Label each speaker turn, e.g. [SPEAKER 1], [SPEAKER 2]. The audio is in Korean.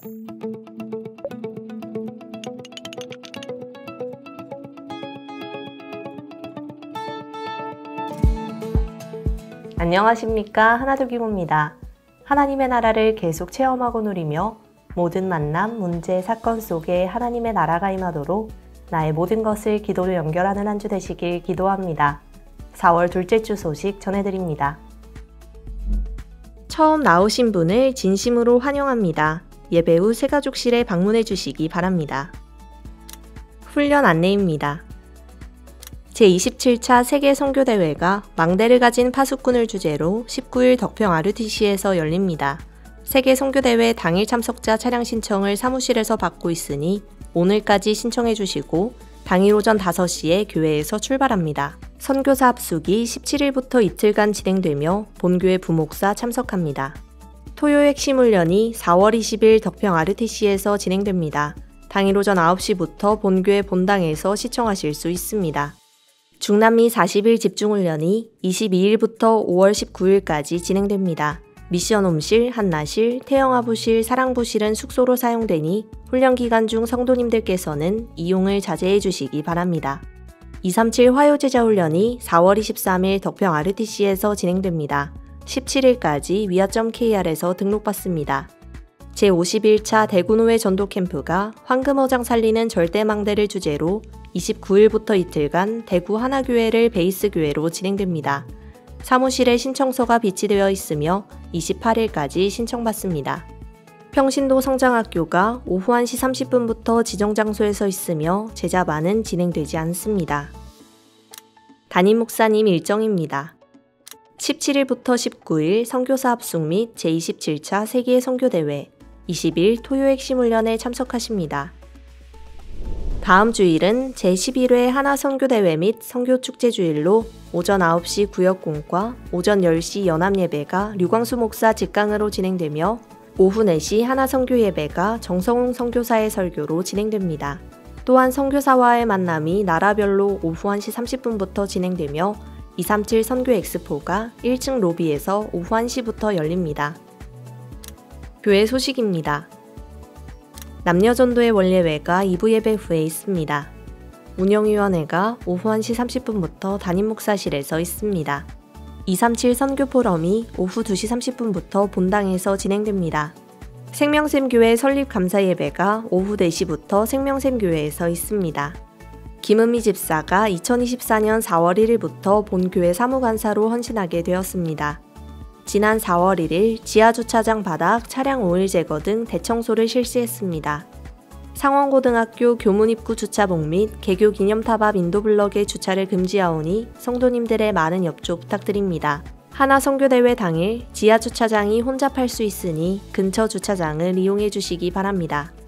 [SPEAKER 1] 안녕하십니까, 하나둘기고입니다. 하나님의 나라를 계속 체험하고 누리며 모든 만남, 문제, 사건 속에 하나님의 나라가 임하도록 나의 모든 것을 기도로 연결하는 한 주 되시길 기도합니다. 4월 둘째 주 소식 전해드립니다. 처음 나오신 분을 진심으로 환영합니다. 예배 후 새가족실에 방문해 주시기 바랍니다. 훈련 안내입니다. 제27차 세계 선교대회가 망대를 가진 파수꾼을 주제로 19일 덕평 RUTC에서 열립니다. 세계 선교대회 당일 참석자 차량 신청을 사무실에서 받고 있으니 오늘까지 신청해 주시고 당일 오전 5시에 교회에서 출발합니다. 선교사 합숙이 17일부터 이틀간 진행되며 본교회 부목사 참석합니다. 토요 핵심 훈련이 4월 20일 덕평 RUTC에서 진행됩니다. 당일 오전 9시부터 본교회 본당에서 시청하실 수 있습니다. 중남미 40일 집중훈련이 22일부터 5월 19일까지 진행됩니다. 미션홈실, 한나실, 태영아부실, 사랑부실은 숙소로 사용되니 훈련 기간 중 성도님들께서는 이용을 자제해 주시기 바랍니다. 237 화요제자훈련이 4월 23일 덕평 RUTC에서 진행됩니다. 17일까지 위아.kr에서 등록받습니다. 제51차 대구노회 전도캠프가 황금어장 살리는 절대망대를 주제로 29일부터 이틀간 대구 하나교회를 베이스 교회로 진행됩니다. 사무실에 신청서가 비치되어 있으며 28일까지 신청받습니다. 평신도 성장학교가 오후 1시 30분부터 지정 장소에서 있으며 제자반은 진행되지 않습니다. 담임 목사님 일정입니다. 17일부터 19일 선교사 합숙 및 제27차 세계 선교대회, 20일 토요 핵심 훈련에 참석하십니다. 다음 주일은 제11회 하나선교대회 및 선교축제주일로 오전 9시 구역공과 오전 10시 연합예배가 류광수 목사 직강으로 진행되며 오후 4시 하나선교예배가 정성웅 선교사의 설교로 진행됩니다. 또한 선교사와의 만남이 나라별로 오후 1시 30분부터 진행되며 237 선교엑스포가 1층 로비에서 오후 1시부터 열립니다. 교회 소식입니다. 남녀전도의 원례회가 2부 예배 후에 있습니다. 운영위원회가 오후 1시 30분부터 담임 목사실에서 있습니다. 237 선교포럼이 오후 2시 30분부터 본당에서 진행됩니다. 생명샘교회 설립 감사 예배가 오후 4시부터 생명샘교회에서 있습니다. 김은미 집사가 2024년 4월 1일부터 본교회 사무관사로 헌신하게 되었습니다. 지난 4월 1일 지하주차장 바닥 차량 오일 제거 등 대청소를 실시했습니다. 상원고등학교 교문 입구 주차복 및 개교 기념탑 앞 인도블럭의 주차를 금지하오니 성도님들의 많은 협조 부탁드립니다. 하나선교대회 당일 지하주차장이 혼잡할 수 있으니 근처 주차장을 이용해 주시기 바랍니다.